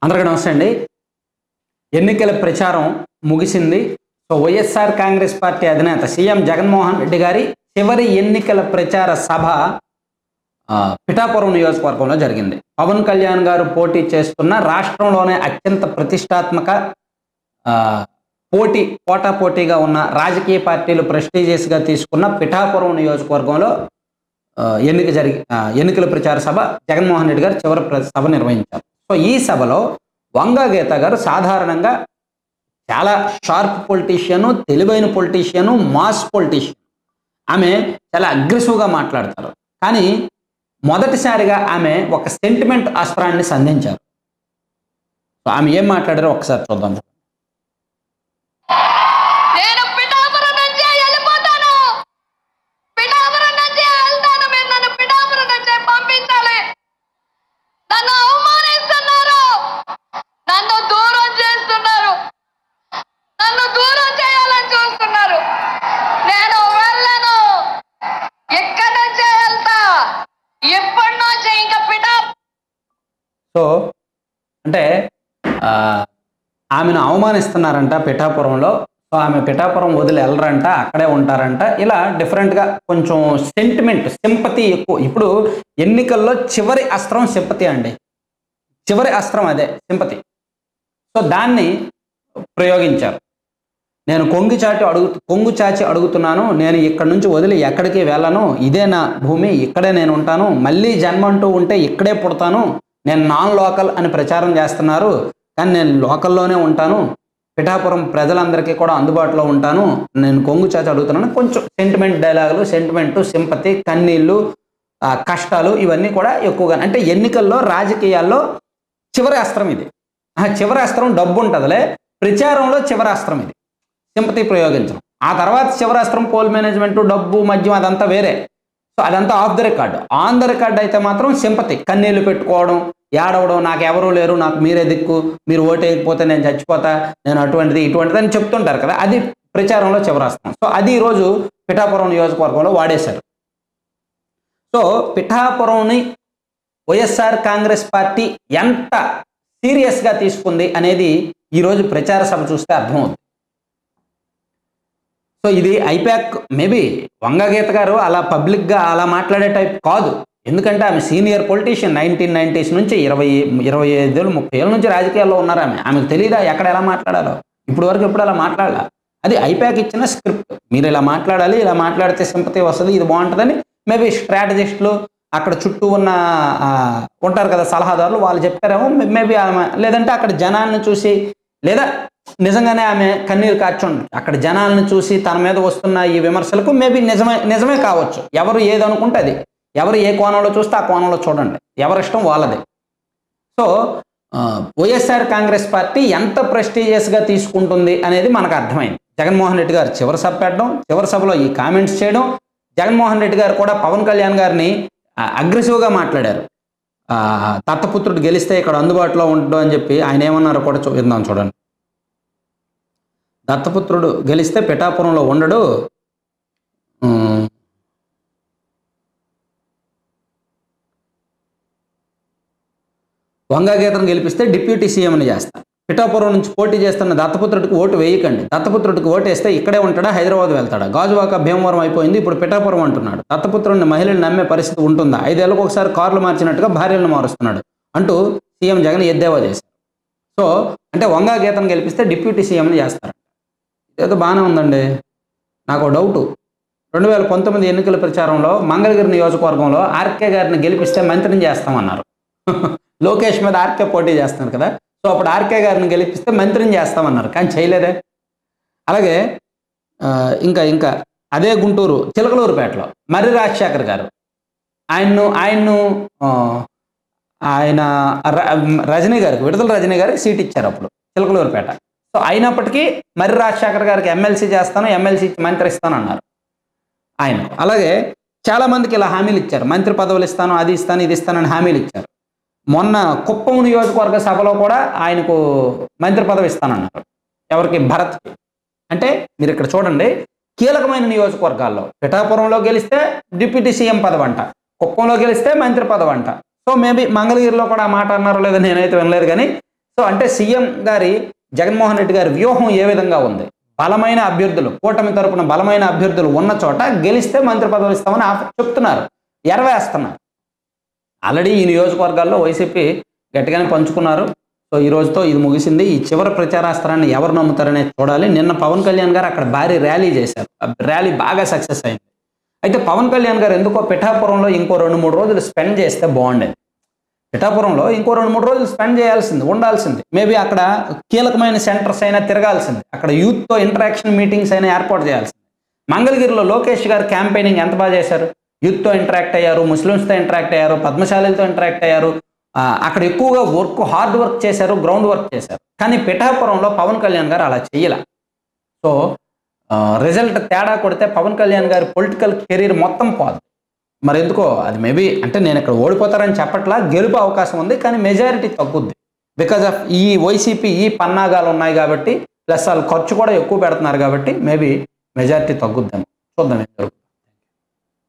అందరికీ నమస్తే అండి. ఎన్నికల ప్రచారం ముగిసింది. సో వైఎస్ఆర్ కాంగ్రెస్ పార్టీ అధినేత సీఎం జగన్మోహన్ రెడ్డి గారి చివరి ఎన్నికల ప్రచార సభ పిఠాపురం నియోజకవర్గంలో జరిగింది. పవన్ కళ్యాణ్ గారు పోటీ చేస్తున్న రాష్ట్రంలోనే అత్యంత ప్రతిష్టాత్మక పోటాపోటీగా ఉన్న రాజకీయ పార్టీలు ప్రెస్టీజియస్గా తీసుకున్న పిఠాపురం నియోజకవర్గంలో ఎన్నికల ప్రచార సభ జగన్మోహన్ రెడ్డి గారు చివరి సభ నిర్వహించారు. సో ఈ సభలో వంగా గీత గారు సాధారణంగా చాలా షార్ప్ పొలిటీషియను, తెలివైన పొలిటీషియను, మాస్ పొలిటీషియన్. ఆమె చాలా అగ్రెసివ్గా మాట్లాడతారు. కానీ మొదటిసారిగా ఆమె ఒక సెంటిమెంట్ అస్త్రాన్ని సంధించారు. సో ఆమె ఏం మాట్లాడారో ఒకసారి చూద్దాం. సో అంటే ఆమెను అవమానిస్తున్నారంట పిఠాపురంలో. సో ఆమె పిఠాపురం వదిలి వెళ్ళరంట, అక్కడే ఉంటారంట. ఇలా డిఫరెంట్గా కొంచెం సెంటిమెంట్, సింపతి ఎక్కువ. ఇప్పుడు ఎన్నికల్లో చివరి అస్త్రం సింపతి అండి. చివరి అస్త్రం అదే సింపతి. సో దాన్ని ప్రయోగించారు. నేను కొంగు చాచి అడుగుతున్నాను, నేను ఇక్కడ నుంచి వదిలి ఎక్కడికి వెళ్ళను, ఇదే నా భూమి, ఇక్కడే నేను ఉంటాను, మళ్ళీ జన్మ అంటూ ఉంటే ఇక్కడే పుడతాను, నేను నాన్ లోకల్ అని ప్రచారం చేస్తున్నారు, కానీ నేను లోకల్లోనే ఉంటాను, పిఠాపురం ప్రజలందరికీ కూడా అందుబాటులో ఉంటాను, నేను కొంగు చాచి అడుగుతున్నాను. కొంచెం సెంటిమెంట్ డైలాగులు, సెంటిమెంటు, సింపతి, కన్నీళ్ళు, కష్టాలు ఇవన్నీ కూడా ఎక్కువగా. అంటే ఎన్నికల్లో, రాజకీయాల్లో చివరి అస్త్రం ఇది. చివరి అస్త్రం డబ్బు ఉంటుందిలే, ప్రచారంలో చివరి అస్త్రం ఇది సింపతి ప్రయోగించడం. ఆ తర్వాత చివరి అస్త్రం పోల్ మేనేజ్మెంట్, డబ్బు, మద్యం అదంతా వేరే. సో అదంతా off the record. On the record అయితే మాత్రం సింపతి, కన్నీళ్లు పెట్టుకోవడం, ఏడవడం, నాకు ఎవరూ లేరు, నాకు మీరే దిక్కు, మీరు ఓటేయకపోతే నేను చచ్చిపోతా, నేను అటువంటిది ఇటువంటిది అని చెప్తుంటారు కదా, అది ప్రచారంలో చివరాస్తాం. సో అది ఈరోజు పిఠాపురం నియోజకవర్గంలో వాడేశారు. సో పిఠాపురంని వైఎస్ఆర్ కాంగ్రెస్ పార్టీ ఎంత సీరియస్గా తీసుకుంది అనేది ఈరోజు ప్రచార సభ చూస్తే అర్థమవుతుంది. సో ఇది ఐపాక్. మేబీ వంగా గీత గారు అలా పబ్లిక్గా అలా మాట్లాడే టైప్ కాదు. ఎందుకంటే ఆమె సీనియర్ పొలిటీషియన్. 1990s నుంచి 25 ఏళ్ళు 30 ఏళ్ళ నుంచి రాజకీయాల్లో ఉన్నారు. ఆమెకు తెలియదా ఎక్కడ ఎలా మాట్లాడాలో? ఇప్పుడు వరకు ఎప్పుడు అలా మాట్లాడాల? అది ఐపాక్ ఇచ్చిన స్క్రిప్ట్. మీరు ఇలా మాట్లాడాలి, ఇలా మాట్లాడితే సింపతి వస్తుంది, ఇది బాగుంటుందని మేబీ స్ట్రాటజిస్టులు అక్కడ చుట్టూ ఉన్న ఉంటారు కదా సలహాదారులు, వాళ్ళు చెప్పారేమో మేబీ ఆమె. లేదంటే అక్కడ జనాన్ని చూసి, లేదా నిజంగానే ఆమె కన్నీరు కార్చుండి అక్కడ జనాలను చూసి తన మీద వస్తున్న ఈ విమర్శలకు మేబీ నిజమే కావచ్చు. ఎవరు ఏది అనుకుంటే అది, ఎవరు ఏ కోణంలో చూస్తే ఆ కోణంలో చూడండి, ఎవరిష్టం వాళ్ళది. సో వైఎస్ఆర్ కాంగ్రెస్ పార్టీ ఎంత ప్రెస్టీజియస్గా తీసుకుంటుంది అనేది మనకు అర్థమైంది. జగన్మోహన్ రెడ్డి గారు చివరి సభ పెట్టడం, చివరి సభలో ఈ కామెంట్స్ చేయడం. జగన్మోహన్ రెడ్డి గారు కూడా పవన్ కళ్యాణ్ గారిని అగ్రెసివ్గా మాట్లాడారు. దత్తపుత్రుడు గెలిస్తే ఇక్కడ అందుబాటులో ఉండడం అని చెప్పి ఆయన ఏమన్నారో కూడా చూద్దాం, చూడండి. దత్తపుత్రుడు గెలిస్తే పిఠాపురంలో ఉండడు, వంగా గీతను గెలిపిస్తే డిప్యూటీ సీఎంని చేస్తాను, పిఠాపురం నుంచి పోటీ చేస్తున్న దత్తపుత్రుడికి ఓటు వేయకండి, దత్తపుత్రుడికి ఓటు వేస్తే ఇక్కడే ఉంటాడా, హైదరాబాద్ వెళ్తాడా, గాజువాక భీమవరం అయిపోయింది, ఇప్పుడు పిఠాపురం అంటున్నాడు, దత్తపుత్రుడిని మహిళలు నమ్మే పరిస్థితి ఉంటుందా, 5 ఏళ్ళకు ఒకసారి కార్లు మార్చినట్టుగా భార్యలను మారుస్తున్నాడు అంటూ సీఎం జగన్ ఎద్దేవా చేశారు. సో అంటే వంగా గీతను గెలిపిస్తే డిప్యూటీ సీఎంని చేస్తారు. ఏదో బాగానే ఉందండి. నాకు డౌటు, 2019 ఎన్నికల ప్రచారంలో మంగళగిరి నియోజకవర్గంలో ఆర్కే గారిని గెలిపిస్తే మంత్రిని చేస్తామన్నారు. లోకేష్ మీద ఆర్కే పోటీ చేస్తున్నారు కదా, సో అప్పుడు ఆర్కే గారిని గెలిపిస్తే మంత్రిని చేస్తామన్నారు, కానీ చేయలేదే. అలాగే ఇంకా అదే గుంటూరు చిలకలూరుపేటలో మర్రి రాజశేఖర్ గారు ఆయన రజనీ గారికి, విడుదల రజనీ గారికి సీట్ ఇచ్చారు అప్పుడు చిలకలూరుపేట. సో అయినప్పటికీ మర్రి రాజశేఖర్ గారికి ఎమ్మెల్సీ చేస్తాను, ఎమ్మెల్సీ మంత్రి ఇస్తాను అన్నారు ఆయన. అలాగే చాలామందికి ఇలా హామీలు ఇచ్చారు, మంత్రి పదవులు ఇస్తాను, అది ఇస్తాను, ఇది ఇస్తానని హామీలు ఇచ్చారు. మొన్న కుప్పం నియోజకవర్గ సభలో కూడా ఆయనకు మంత్రి పదవి ఇస్తానన్నారు. ఎవరికి? భరత్కి. అంటే మీరు ఇక్కడ చూడండి, కీలకమైన నియోజకవర్గాల్లో పిఠాపురంలో గెలిస్తే డిప్యూటీ సీఎం పదవి అంట, కుప్పంలో గెలిస్తే మంత్రి పదవి అంట. సో మేబీ మంగళగిరిలో కూడా ఆ మాట అన్నారో లేదో నేనైతే వినలేదు, కానీ సో అంటే సీఎం గారి జగన్మోహన్ రెడ్డి గారి వ్యూహం ఏ విధంగా ఉంది, బలమైన అభ్యర్థులు కూటమి తరపున బలమైన అభ్యర్థులు ఉన్న చోట గెలిస్తే మంత్రి పదవులు ఇస్తామని చెప్తున్నారు, ఎరవేస్తున్నారు. ఆల్రెడీ ఈ నియోజకవర్గాల్లో వైసీపీ గట్టిగానే పంచుకున్నారు. సో ఈ రోజుతో ఇది ముగిసింది. ఈ చివరి ప్రచారాస్త్రాన్ని ఎవరు నమ్ముతారనేది చూడాలి. నిన్న పవన్ కళ్యాణ్ గారు అక్కడ భారీ ర్యాలీ చేశారు. ర్యాలీ బాగా సక్సెస్ అయింది. అయితే పవన్ కళ్యాణ్ గారు ఎందుకో పిఠాపురంలో ఇంకో 2-3 రోజులు స్పెండ్ చేస్తే బాగుండేది. పిఠాపురంలో ఇంకో 2-3 రోజులు స్పెండ్ చేయాల్సింది, ఉండాల్సింది. మేబీ అక్కడ కీలకమైన సెంటర్స్ అయినా తిరగాల్సింది, అక్కడ యూత్తో ఇంటరాక్షన్ మీటింగ్స్ అయినా ఏర్పాటు చేయాల్సింది. మంగళగిరిలో లోకేష్ గారు క్యాంపెయినింగ్ ఎంత బాగా చేశారు. యూత్తో ఇంటరాక్ట్ అయ్యారు, ముస్లిమ్స్తో ఇంటరాక్ట్ అయ్యారు, పద్మశాలీలతో ఇంటరాక్ట్ అయ్యారు. అక్కడ ఎక్కువగా హార్డ్ వర్క్ చేశారు, గ్రౌండ్ వర్క్ చేశారు. కానీ పిఠాపురంలో పవన్ కళ్యాణ్ గారు అలా చెయ్యాల. సో రిజల్ట్ తేడా కొడితే పవన్ కళ్యాణ్ గారి పొలిటికల్ కెరీర్ మొత్తం పోదు. మరి ఎందుకో అది మేబీ అంటే నేను ఇక్కడ ఓడిపోతారని చెప్పట్లా, గెలుపు అవకాశం ఉంది, కానీ మెజారిటీ తగ్గుద్ది. బికాజ్ ఆఫ్ ఈ వైసీపీ ఈ పన్నాగాలు ఉన్నాయి కాబట్టి, ప్లస్ వాళ్ళు ఖర్చు కూడా ఎక్కువ పెడుతున్నారు కాబట్టి మేబీ మెజారిటీ తగ్గుద్దాం. చూద్దాం.